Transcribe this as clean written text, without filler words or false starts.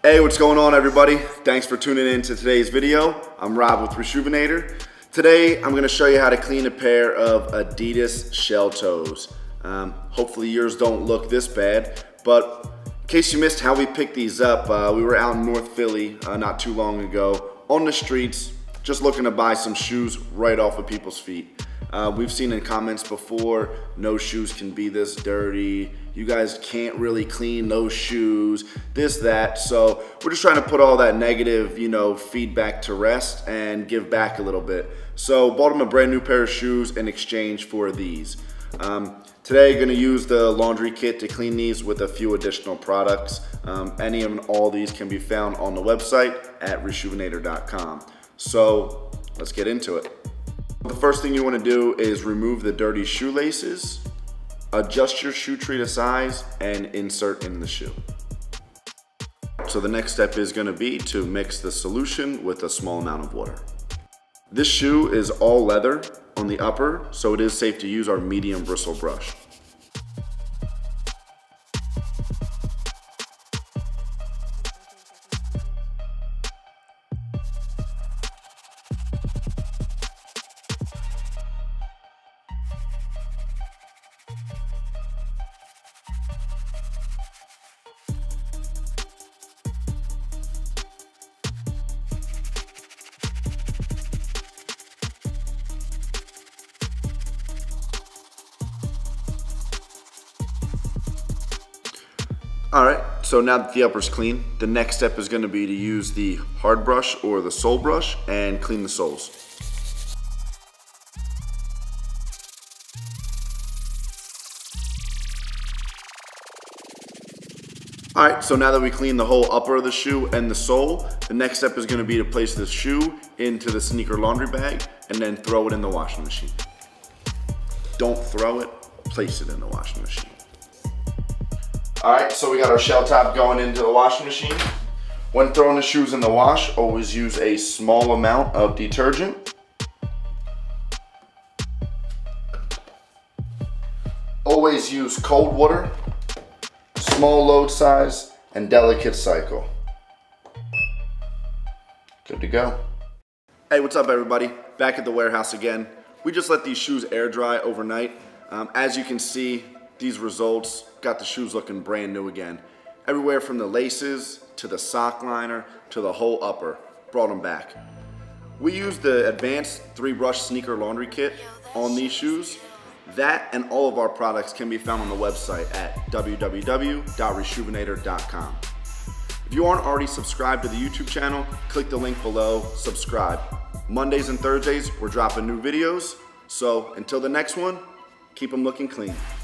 Hey, what's going on everybody? Thanks for tuning in to today's video. I'm Rob with Reshoevn8r. Today, I'm gonna show you how to clean a pair of Adidas shell toes. Hopefully yours don't look this bad, but in case you missed how we picked these up, we were out in North Philly not too long ago on the streets, just looking to buy some shoes right off of people's feet. We've seen in comments before, no shoes can be this dirty. You guys can't really clean those shoes, this, that. So we're just trying to put all that negative, feedback to rest and give back a little bit. So bought them a brand new pair of shoes in exchange for these. Today, gonna use the laundry kit to clean these with a few additional products. Any and all these can be found on the website at Reshoevn8r.com. So let's get into it. The first thing you want to do is remove the dirty shoelaces, adjust your shoe tree to size, and insert in the shoe. So the next step is going to be to mix the solution with a small amount of water. This shoe is all leather on the upper, so it is safe to use our medium bristle brush. Alright, so now that the upper's clean, the next step is going to be to use the hard brush or the sole brush and clean the soles. Alright, so now that we clean the whole upper of the shoe and the sole, the next step is going to be to place the shoe into the sneaker laundry bag and then throw it in the washing machine. Don't throw it, place it in the washing machine. Alright, so we got our shell top going into the washing machine. When throwing the shoes in the wash, always use a small amount of detergent. Always use cold water, small load size, and delicate cycle. Good to go. Hey, what's up everybody? Back at the warehouse again. We just let these shoes air dry overnight. As you can see, these results got the shoes looking brand new again. Everywhere from the laces to the sock liner to the whole upper, brought them back. We used the advanced 3-brush sneaker laundry kit on these shoes. That and all of our products can be found on the website at www.Reshoevn8r.com. If you aren't already subscribed to the YouTube channel, click the link below, subscribe. Mondays and Thursdays, we're dropping new videos. So until the next one, keep them looking clean.